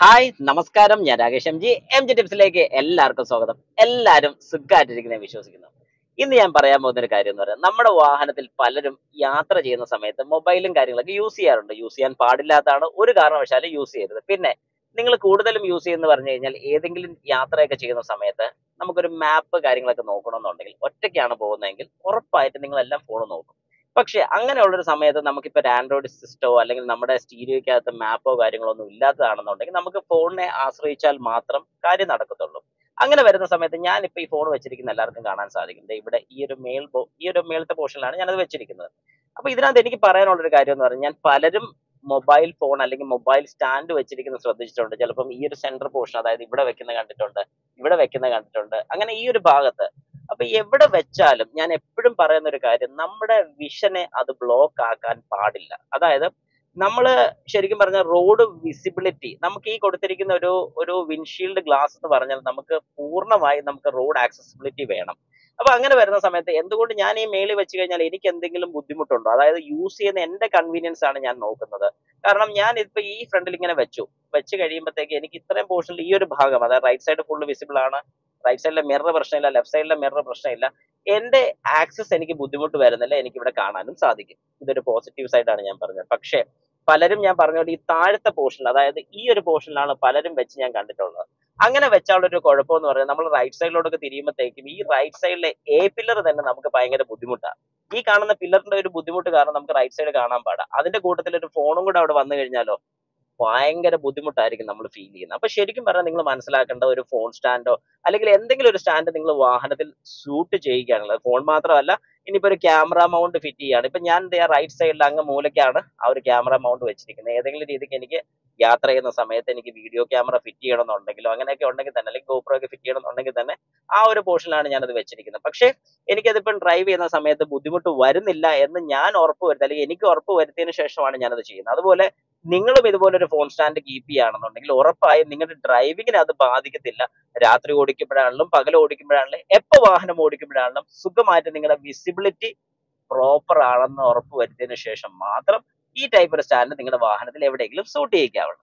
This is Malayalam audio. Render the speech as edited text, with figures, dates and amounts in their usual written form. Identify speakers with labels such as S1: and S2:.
S1: ഹായ് നമസ്കാരം, ഞാൻ രാകേഷ് എം ജി ടിപ്സിലേക്ക് എല്ലാവർക്കും സ്വാഗതം. എല്ലാവരും സുഖമായിട്ടിരിക്കുന്ന വിശ്വസിക്കുന്നു. ഇന്ന് ഞാൻ പറയാൻ പോകുന്ന ഒരു കാര്യം എന്ന് പറയുന്നത്, നമ്മുടെ വാഹനത്തിൽ പലരും യാത്ര ചെയ്യുന്ന സമയത്ത് മൊബൈലും കാര്യങ്ങളൊക്കെ യൂസ് ചെയ്യാറുണ്ട്. യൂസ് ചെയ്യാൻ പാടില്ലാത്തതാണ്, ഒരു കാരണവശാലും യൂസ് ചെയ്യരുത്. പിന്നെ നിങ്ങൾ കൂടുതലും യൂസ് ചെയ്യുന്ന പറഞ്ഞു കഴിഞ്ഞാൽ, ഏതെങ്കിലും യാത്രയൊക്കെ ചെയ്യുന്ന സമയത്ത് നമുക്കൊരു മാപ്പ് കാര്യങ്ങളൊക്കെ നോക്കണമെന്നുണ്ടെങ്കിൽ, ഒറ്റയ്ക്കാണ് പോകുന്നതെങ്കിൽ ഉറപ്പായിട്ട് നിങ്ങളെല്ലാം ഫോൺ നോക്കും. പക്ഷെ അങ്ങനെയുള്ളൊരു സമയത്ത് നമുക്കിപ്പോൾ ഒരു ആൻഡ്രോയിഡ് സിസ്റ്റമോ അല്ലെങ്കിൽ നമ്മുടെ സ്റ്റീരിയോയ്ക്കകത്ത് മാപ്പോ കാര്യങ്ങളോ ഒന്നും ഇല്ലാത്തതാണെന്നുണ്ടെങ്കിൽ, നമുക്ക് ഫോണിനെ ആശ്രയിച്ചാൽ മാത്രം കാര്യം നടക്കത്തുള്ളൂ. അങ്ങനെ വരുന്ന സമയത്ത് ഞാനിപ്പോൾ ഈ ഫോൺ വെച്ചിരിക്കുന്ന എല്ലാവർക്കും കാണാൻ സാധിക്കും. ദേ ഇവിടെ ഈ ഒരു മേളത്തെ പോർഷനിലാണ് ഞാനത് വെച്ചിരിക്കുന്നത്. അപ്പൊ ഇതിനകത്ത് എനിക്ക് പറയാനുള്ള ഒരു കാര്യം എന്ന് പറഞ്ഞാൽ, ഞാൻ പലരും മൊബൈൽ ഫോൺ അല്ലെങ്കിൽ മൊബൈൽ സ്റ്റാൻഡ് വെച്ചിരിക്കുന്നത് ശ്രദ്ധിച്ചിട്ടുണ്ട്. ചിലപ്പം ഈ ഒരു സെന്റർ പോർഷൻ, അതായത് ഇവിടെ വെക്കുന്ന കണ്ടിട്ടുണ്ട്, ഇവിടെ വെക്കുന്ന കണ്ടിട്ടുണ്ട്, അങ്ങനെ ഈ ഒരു ഭാഗത്ത്. അപ്പൊ എവിടെ വെച്ചാലും ഞാൻ എപ്പോഴും പറയുന്ന ഒരു കാര്യം, നമ്മുടെ വിഷനെ അത് ബ്ലോക്ക് ആക്കാൻ പാടില്ല. അതായത് നമ്മള് ശരിക്കും പറഞ്ഞാൽ റോഡ് വിസിബിലിറ്റി, നമുക്ക് ഈ കൊടുത്തിരിക്കുന്ന ഒരു വിൻഷീൽഡ് ഗ്ലാസ് എന്ന് പറഞ്ഞാൽ നമുക്ക് പൂർണ്ണമായും നമുക്ക് റോഡ് ആക്സസിബിലിറ്റി വേണം. അപ്പൊ അങ്ങനെ വരുന്ന സമയത്ത് എന്തുകൊണ്ട് ഞാൻ ഈ മേളിൽ വെച്ച് കഴിഞ്ഞാൽ എനിക്ക് എന്തെങ്കിലും ബുദ്ധിമുട്ടുണ്ടോ, അതായത് യൂസ് ചെയ്യുന്ന എന്റെ കൺവീനിയൻസ് ആണ് ഞാൻ നോക്കുന്നത്. കാരണം ഞാൻ ഇപ്പൊ ഈ ഫ്രണ്ടിൽ ഇങ്ങനെ വെച്ച് കഴിയുമ്പോഴത്തേക്ക് എനിക്ക് ഇത്രയും പോർഷനിൽ ഈ ഒരു ഭാഗം, അതായത് റൈറ്റ് സൈഡ് ഫുള്ള് വിസിബിൾ ആണ്. റൈറ്റ് സൈഡിലെ മിറർ പ്രശ്നമില്ല, ലെഫ്റ്റ് സൈഡിലെ മിറർ പ്രശ്നമില്ല. എന്റെ ആക്സസ് എനിക്ക് ബുദ്ധിമുട്ട് വരുന്നില്ല, എനിക്ക് ഇവിടെ കാണാനും സാധിക്കും. ഇതൊരു പോസിറ്റീവ് സൈഡാണ് ഞാൻ പറഞ്ഞത്. പക്ഷേ പലരും ഞാൻ പറഞ്ഞ പോലെ ഈ താഴത്തെ പോർഷനിൽ, അതായത് ഈ ഒരു പോർഷനിലാണ് പലരും വെച്ച് ഞാൻ കണ്ടിട്ടുള്ളത്. അങ്ങനെ വെച്ചാലുള്ള ഒരു കുഴപ്പം എന്ന് പറയുന്നത്, നമ്മൾ റൈറ്റ് സൈഡിലോട്ടൊക്കെ തിരിയുമ്പോഴത്തേക്കും ഈ റൈറ്റ് സൈഡിലെ പില്ലർ തന്നെ നമുക്ക് ഭയങ്കര ബുദ്ധിമുട്ടാണ്. ഈ കാണുന്ന പില്ലറിന്റെ ഒരു ബുദ്ധിമുട്ട് കാരണം നമുക്ക് റൈറ്റ് സൈഡ് കാണാൻ പാടാം. അതിന്റെ കൂട്ടത്തിൽ ഒരു ഫോണും കൂടെ അവിടെ വന്നു കഴിഞ്ഞാലോ ഭയങ്കര ബുദ്ധിമുട്ടായിരിക്കും നമ്മൾ ഫീൽ ചെയ്യുന്നത്. അപ്പൊ ശരിക്കും പറഞ്ഞാൽ നിങ്ങൾ മനസ്സിലാക്കേണ്ട, ഒരു ഫോൺ സ്റ്റാൻഡോ അല്ലെങ്കിൽ എന്തെങ്കിലും ഒരു സ്റ്റാൻഡ് നിങ്ങൾ വാഹനത്തിൽ സൂട്ട് ചെയ്യുകയാണുള്ളത്. ഫോൺ മാത്രമല്ല, ഇനിയിപ്പോ ഒരു ക്യാമറ മൗണ്ട് ഫിറ്റ് ചെയ്യാണ്. ഇപ്പൊ ഞാൻ റൈറ്റ് സൈഡിൽ അങ്ങ് മൂലയ്ക്കാണ് ആ ഒരു ക്യാമറ മൗണ്ട് വെച്ചിരിക്കുന്നത്. ഏതെങ്കിലും രീതിക്ക് എനിക്ക് യാത്ര ചെയ്യുന്ന സമയത്ത് എനിക്ക് വീഡിയോ ക്യാമറ ഫിറ്റ് ചെയ്യണമെന്നുണ്ടെങ്കിലോ അങ്ങനെയൊക്കെ ഉണ്ടെങ്കിൽ തന്നെ, അല്ലെങ്കിൽ ഗോപ്രോ ഒക്കെ ഫിറ്റ് ചെയ്യണമെന്നുണ്ടെങ്കിൽ തന്നെ ആ ഒരു പോർഷനിലാണ് ഞാനത് വെച്ചിരിക്കുന്നത്. പക്ഷേ എനിക്കതിപ്പം ഡ്രൈവ് ചെയ്യുന്ന സമയത്ത് ബുദ്ധിമുട്ട് വരുന്നില്ല എന്ന് ഞാൻ ഉറപ്പ് വരുത്തി, അല്ലെങ്കിൽ എനിക്ക് ഉറപ്പ് വരുത്തിയതിനു ശേഷമാണ് ഞാനത് ചെയ്യുന്നത്. അതുപോലെ നിങ്ങളും ഇതുപോലെ ഒരു ഫോൺ സ്റ്റാൻഡ് കീപ്പ് ചെയ്യുകയാണെന്നുണ്ടെങ്കിൽ ഉറപ്പായും നിങ്ങളുടെ ഡ്രൈവിങ്ങിനെ അത് ബാധിക്കത്തില്ല. രാത്രി ഓടിക്കുമ്പോഴാണെങ്കിലും പകൽ ഓടിക്കുമ്പോഴാണെങ്കിലും എപ്പോൾ വാഹനം ഓടിക്കുമ്പോഴാണെങ്കിലും സുഖമായിട്ട് നിങ്ങളുടെ വിസിബിലിറ്റി പ്രോപ്പർ ആണെന്ന് ഉറപ്പ് വരുത്തിയതിനു ശേഷം മാത്രം ഈ ടൈപ്പ് ഒരു സ്റ്റാൻഡ് നിങ്ങളുടെ വാഹനത്തിൽ എവിടെയെങ്കിലും സൂട്ട് ചെയ്യിക്കാവുള്ളൂ.